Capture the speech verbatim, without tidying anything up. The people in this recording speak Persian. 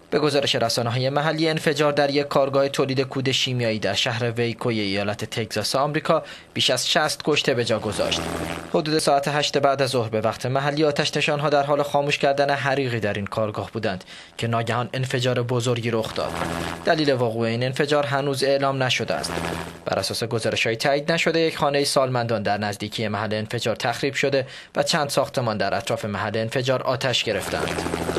به گزارش رسانه‌های محلی، انفجار در یک کارگاه تولید کود شیمیایی در شهر ویکوی ایالت تگزاس آمریکا بیش از شصت کشته به جا گذاشت. حدود ساعت هشت بعد از ظهر به وقت محلی، آتش‌نشان‌ها در حال خاموش کردن حریقی در این کارگاه بودند که ناگهان انفجار بزرگی رخ داد. دلیل وقوع این انفجار هنوز اعلام نشده است. بر اساس گزارش‌های تایید نشده، یک خانه سالمندان در نزدیکی محل انفجار تخریب شده و چند ساختمان در اطراف محل انفجار آتش گرفتند.